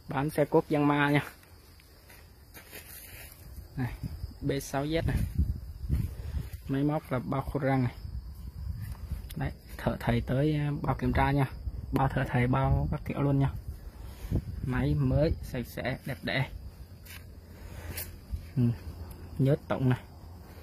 Bán xe cốt Yanmar nha. Này, B6Z này. Máy móc là bao khô răng này. Đấy, thợ thầy tới bao kiểm tra nha. Bao thợ thầy bao các kiểu luôn nha. Máy mới sạch sẽ đẹp đẽ. Nhớt tổng này.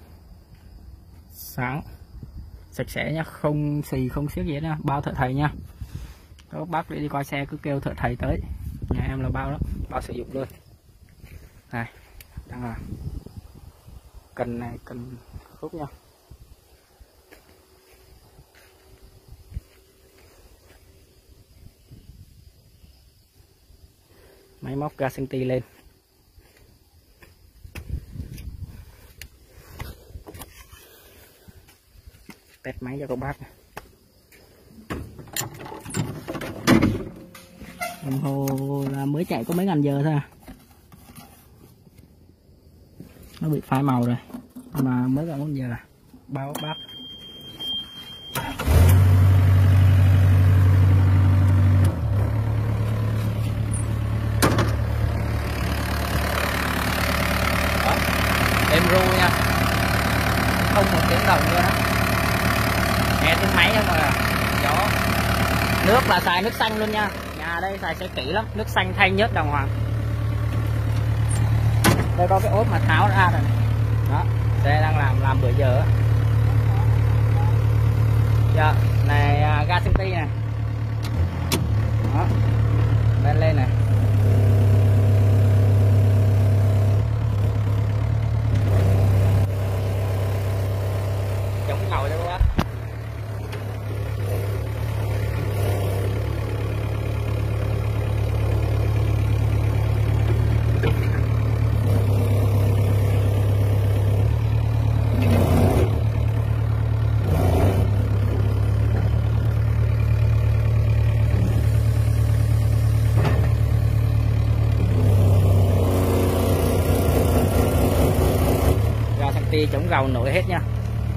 Sáng sạch sẽ nhá, không xì không xiếc gì hết nha. Bao thợ thầy nha. Các bác đi coi xe cứ kêu thợ thầy tới. Nhà em là bao đó, bao sử dụng luôn. Này, đang là cần này, cần khúc nha. Máy móc ga xăng ti lên. Test máy cho các bác này. Đồng hồ là mới chạy có mấy ngàn giờ thôi à. Nó bị phai màu rồi. Mà mới gần 1 giờ là bao bác. Êm ru nha. Không một tiếng đồng luôn á. Nghe tiếng máy thôi mà. Đó. Nước là xài nước xanh luôn nha. Nhà đây xài sẽ kỹ lắm, nước xanh thanh nhất đàng hoàng. Đây có cái ốp mà tháo ra rồi này. Đó, xe đang làm bữa giờ. Dạ, này ga xăng ti này. Đó. Lên này. Chống ngầu cho các bác. Chống gầu nổi hết nha.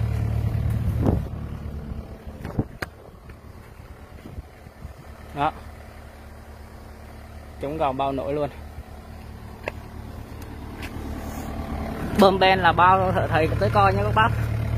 Đó, chống gầu bao nổi luôn. Bơm ben là bao thợ thầy tới coi nha các bác.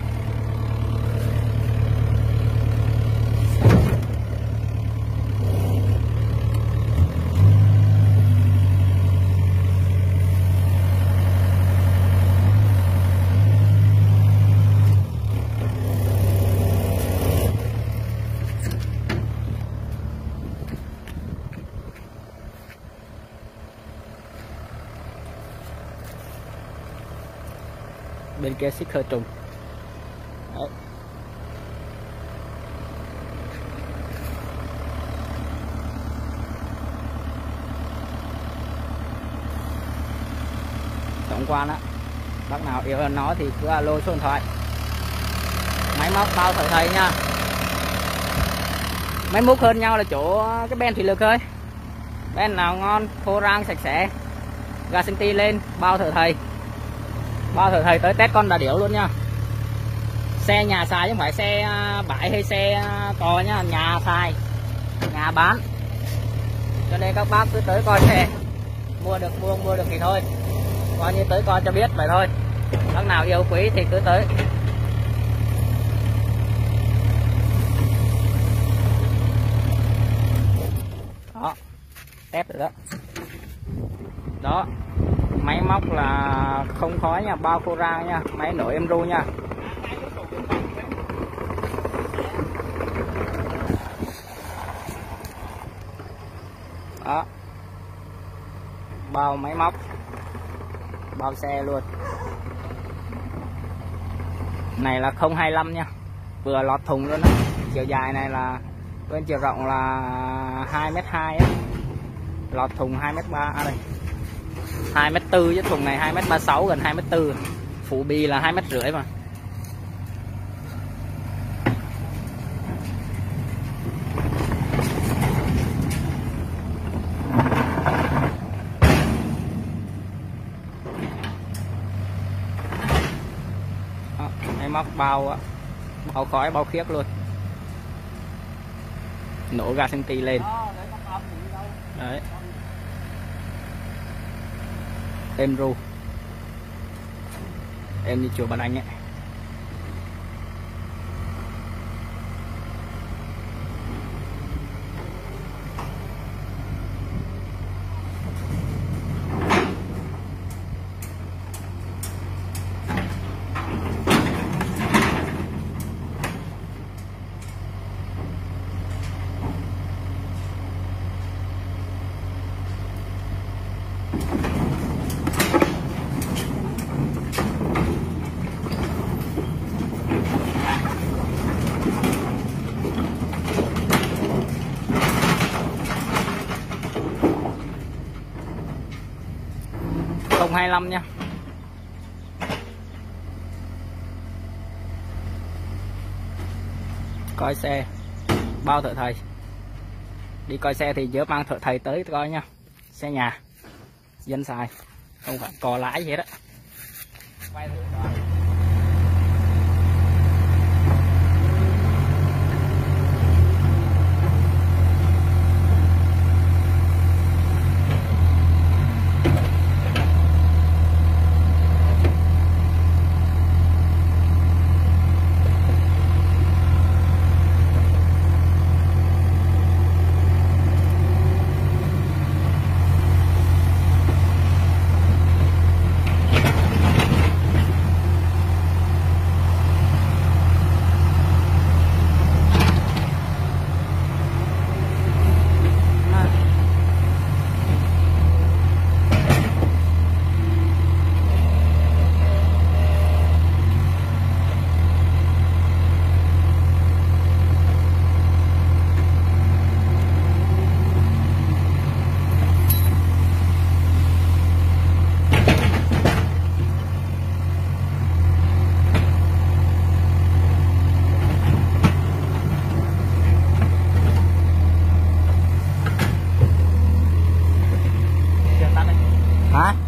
Bên kia xích khơi trùng. Đấy. Tổng quan á, bác nào yêu nó thì cứ alo số điện thoại. Máy móc bao thợ thầy nha. Máy múc hơn nhau là chỗ cái ben thủy lực thôi. Ben nào ngon, khô rang sạch sẽ. Ga xăng ti lên, bao thợ thầy. Bao thợ thầy tới test con đà điểu luôn nha. Xe nhà xài chứ không phải xe bãi hay xe cò nha. Nhà xài, nhà bán. Cho nên các bác cứ tới coi xe. Mua được mua, không mua được thì thôi. Coi như tới coi cho biết vậy thôi. Bác nào yêu quý thì cứ tới. Đó, test rồi đó. Đó, máy móc là không khói nha, bao khô rang nha, máy nổi êm ru nha. Đó, bao máy móc, bao xe luôn. Này là 025 nha, vừa lọt thùng luôn đó. Chiều dài này là bên chiều rộng là 2m2 á, lọt thùng 2m3 à đây. 2m4 chứ thùng này 2m36, gần 2m4. Phụ bi là 2m50 mà. Đó, máy móc bao khói, bao khiếc luôn. Nổ ga xăng ti lên. Đấy. êm ru, em như chùa Bà Đanh ấy. Không 25 nha. Coi xe bao thợ thầy, đi coi xe thì nhớ mang thợ thầy tới coi nha. Xe nhà dân xài, không phải cò lãi gì hết á. Hả?